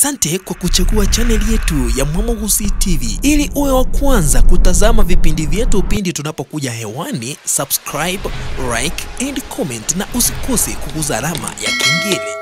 Asante kwa kuchagua channel yetu ya Mwamogusi TV. Ili uwe wa kwanza kutazama vipindi vyetu pindi tunapokuja hewani, subscribe, like and comment na usikose kuguza alama ya kengele.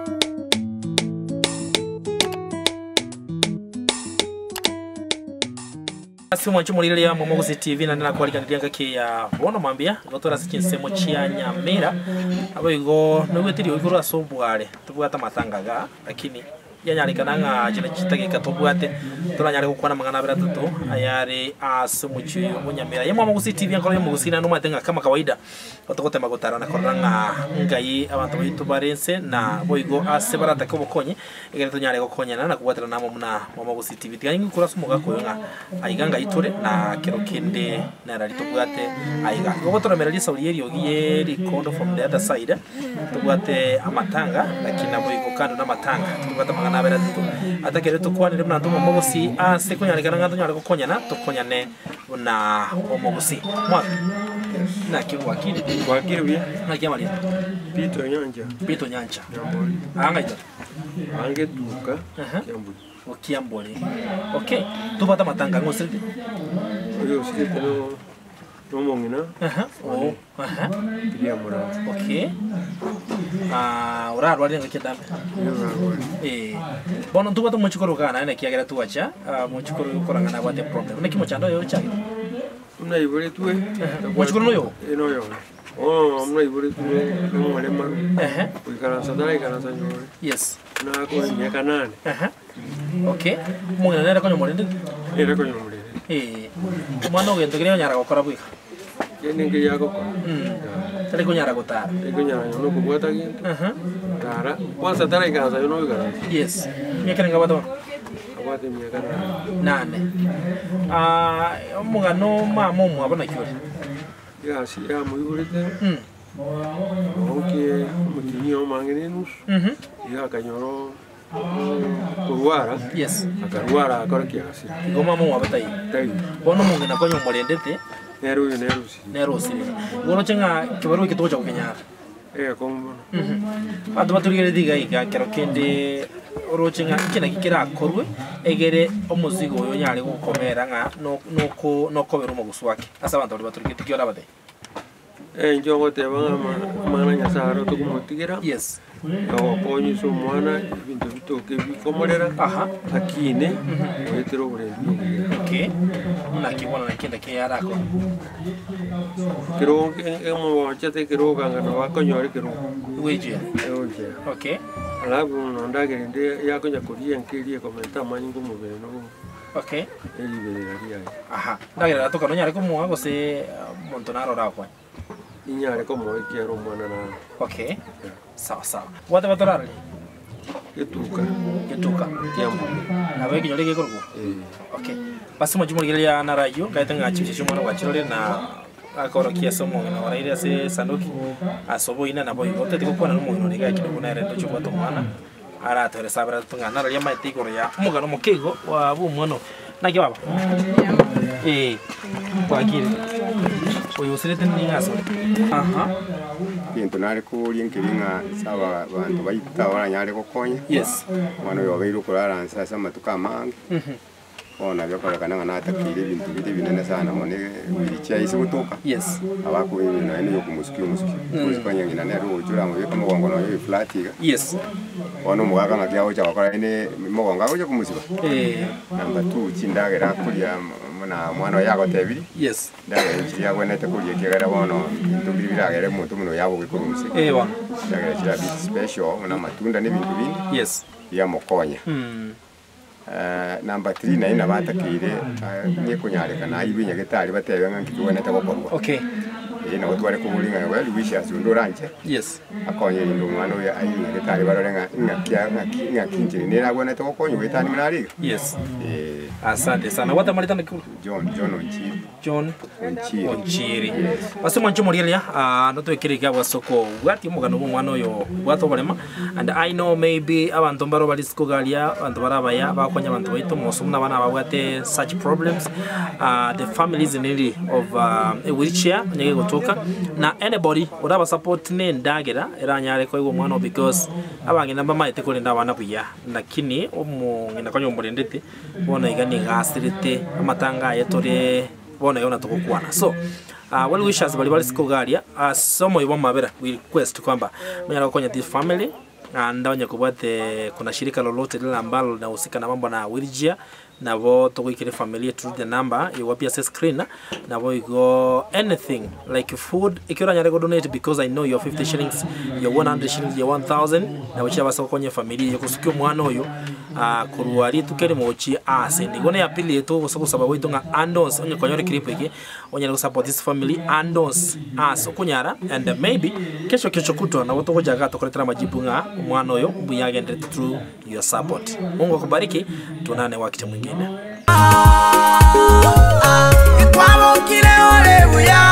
Asimu wanchumulile ya Mwamogusi TV na nina kualika ndianga kia bono mambia gotora sikinsemo chia Nyamira abo igo nugwetiri iguru asobware tubwata matangaga lakini yanyarikana nga jina kitagika tubwate turanyare gukwana mangana biratutu ayari asumuchi munyamira ya Mwamogusi TV ankoro Mwamogusi na numatenga kama kawaida otokote magotara na koranga ngai abantu bitu barense na boigo asebarata ko bokonye egere tunyare gukonyana na kubwatira namo muna Mwamogusi TV tiganyi kurasumuga koyonga aiganga iture na kerokende na rali tubwate aiga gogotora merali saurieri ogiye rikondo from the other side tubwate amatanga lakini boigo kando na matanga tubwate mangana biratutu atakere tukwane rimna ndo Mwamogusi ase kunyarikana nga tunyare gukonyana tukonyane na Mwamogusi mwa na kiwakili wakili na kiamali Pito Nyanja anga ito ange duka kiambuli Kiambole. Okay. Tubata matanga ngosirite. Oyo sirite no mongina. Oh. Kiamura. Okay. Ora rwali ngakenda. Bono tubata muchukuru kana ene kiagera tuacha. Muchukuru korangana bate problem. Neki mochando yo chagi. Mna ibore tuwe. Muchukuru no yo. No yo. Oh, mna ibore tuwe no male maru. Ukara sadara ikara sanyo. Yes. Na ko nyaka nane. Okay. Mungina nera konyo molende. Era konyo molende. Mano gento kire nyara gukora bwika. Yene nge yako ko. Tare kunyara gutara. Kunyara no kubwata gintu. Tara. Kwanza tara ikara sanyo no ikara. Yes. Nyekere ngabato. Abate nyaka nane. Mungano mamo mwabona kyori. Ya si ya muiburite. Okay, mutinyo mangenenus. Ya kanyoro kurwara. Yes. Akarwara akora kiasi. Goma mu wabatai. Tai. Bono mungu na konyo molendete. Nerusi. Nerusi. Gono chenga kibaru kitocha kukenyara. Kombo. Adu baturigere diga ika kerokende orochenga kina kikira korwe egere omuzigo yo nyare gukomera nga no kobera Mwamogusi wake. Asa bantu baturigere tikyo bate. Njongo tebanga mana nyasaro to kumutikira. Yes. Konyi so mwana bintu bitoke bikomorera. Akine wetero burebi. Okay. Nakibona nakenda kiyarako. Kiro emo chate kiro kanga no wakonyore kiro. Weje. Oje. Okay. Alafu ndagere ndi yakonya kuria nkirie komenta manyi ngumubere no. Okay. Eli bere ria. Ndagere atoka no nyare kumuwa gose montonaro rakwa. Inyare como quiero mwana na. Okay. Sawa sawa. Wata batorarali. Ketuka. Kiambu. Na wewe kinyole gekorgo. Okay. Basi majumuli ya na rayo gaitanga chichi mwana wa chirole na akoro kiaso mo na waraire ase sanduki asobo ina na boy ote tiko na mo ni ga kidogo na rendo chupa to mwana ara tore sabra tunga na ya mai tiko ya mugano mokego wa bu mwana na kibaba. Kwa kile. Oyo sirete ni ngaso. Bintu nari kuri nkiringa saba bantu bayita baranyare gukonya. Yes. Mwana yo bairu kurara sasa matuka mangi. Ona byo kora kana na takire bintu binene sana mone wicha isi gutuka. Yes. Abako ibintu ene yo kumuski. Kusikanya ngina ne ro jura mu biko mugongo no yo flatiga. Yes. Ono mugaga na kyawo cha bakora ene mugongo ago kumusiba. Namba 2 chindagera kulia na mwana yako tebiri. Yes. Ndagera chiya gwenete kulia kigera bono ndubiri biragere muntu muno yabo bikurumse. Ndagera chiya bit special na matunda ne bintu bindi. Yes. Ya mukonya. Number 3 na ina batakire nye kunyareka na ibinya getari batebe ngikibonete gokorwa. Okay. Ina gotware kubulinga well wishes ndoranje. Yes. Akonye ndo mwana ya ayinya getari barorenga ngakinjiri nera gwenete gokonyo wetani mnari. Yes. Asante sana. Wata malitana kuru. John Onchiri. Basi mwancho murilia noto ekirika wasoko bwati mugano mwana oyo bwato barema and I know maybe abantu mbaro balisiko galia abantu barabaya bakonya abantu baito mosumuna bana babwate such problems the families in need of a wheelchair nyege goto gutuka na anybody uraba support ne ndagira iranyare ko igwo mwana because abangi namba maite kuri ndabana buya lakini ngina konyo murendete bona igani gasirite amatanga yetore bona yona tukukwana so well wishes bali sikogaria somo ibo mabera we request kwamba mnyara konya this family ndawanya kubate kuna shirika lolote lile ambalo linahusika na mambo na wheelchair na vo tukuikire familia through the number iwapia sa screen na vo go anything like food ikiwa nyare go donate because I know your 50 shillings your 100 shillings your 1000 na wichaba sa kwenye familia yako sikio mwana oyo kuruari tukere mochi ase ndigone ya pili yetu gusoko sababu itunga andons onye konyore clip iki onye go support this family andons as okunyara and maybe kesho kutwa na woto gojaga tokoletera majibu nga mwana oyo buyagende through your support. Mungu akubariki, tunane wakati mwingine.